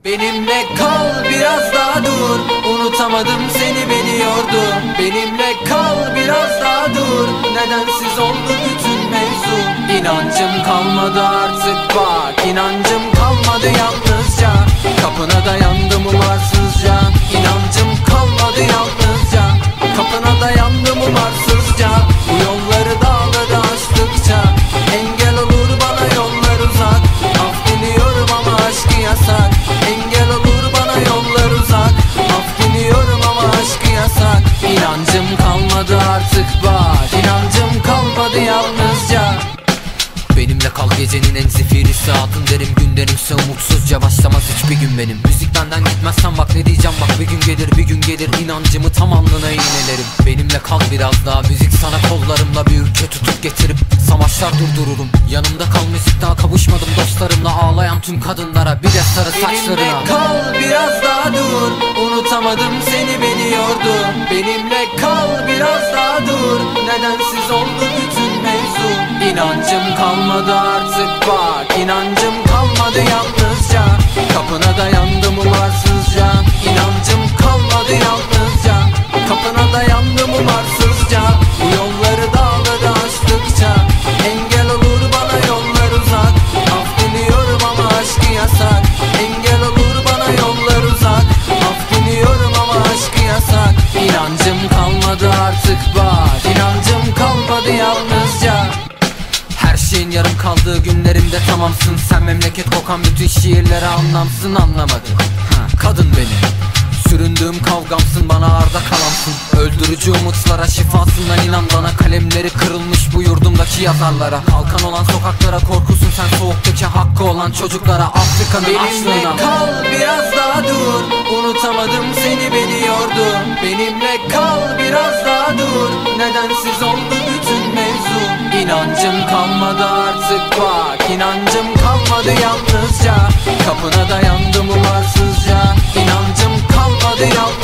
Benimle kal biraz daha dur, unutamadım seni beni yordu. Benimle kal biraz daha dur, nedensiz oldu bütün mevzu. İnancım kalmadı artık bak, inancım kalmadı yalnızca. Kapına dayandım umarsızca, inancım kalmadı yalnızca. Kapına dayandım umarsızca, bu yolları dağları aştıkça. Engel olur bana yollar uzak, af diliyorum ama aşkı yasak. Engel olur bana yollar uzak, af diliyorum ama aşkı yasak. İnancım kalmadı artık bak, inancım kalmadı yalnızca. Benimle kal gecenin en zifiri saatın derim, günlerimse umutsuzca başlamaz hiçbir gün benim. Müzik benden gitmezsen bak ne diyeceğim bak, bir gün gelir bir gün gelir, inancımı tam alnına iğnelerim. Benimle kal biraz daha, müzik sana kollarımla bir ülke tutup getirip savaşlar durdururum. Yanımda kal müzik, daha kavuşmadım dostlarımla, ağlayan tüm kadınlara bir de sarı saçlarına. Benimle kal biraz daha dur, unutamadım seni beni yordu. Benimle kal biraz daha dur, nedensiz oldu bütün mevzu. İnancım kalmadı artık bak, inancım kalmadı yalnızca. Kapına dayandım umarsızca, inancım kalmadı yalnızca. Kapına dayandım umarsızca, bu yolları dağları aştıkça. Engel olur bana yollar uzak, af diliyorum ama aşkı yasak. Engel olur bana yollar uzak, af diliyorum ama aşkı yasak. İnancım kalmadı artık bak, inancım kalmadı yalnızca. Her şeyin yarım kaldığı günlerimde tamamsın. Sen memleket kokan bütün şiirlere anlamsın, anlamadım. Kadın beni, süründüğüm kavgamsın, bana arda kalamsın. Öldürücü umutlara şifasından inan bana. Kalemleri kırılmış bu yurdumdaki yazarlara. Kalkan olan sokaklara korkusun sen, soğuktaki hakkı olan çocuklara, Afrika'nın açlığına. Benimle kal biraz daha dur, unutamadım seni beni yordu. Benimle kal biraz daha dur, nedensiz oldu bütün mevzu. İnancım kalmadı artık bak, inancım kalmadı yalnızca. Kapına dayandım umarsızca, inancım kalmadı yalnızca.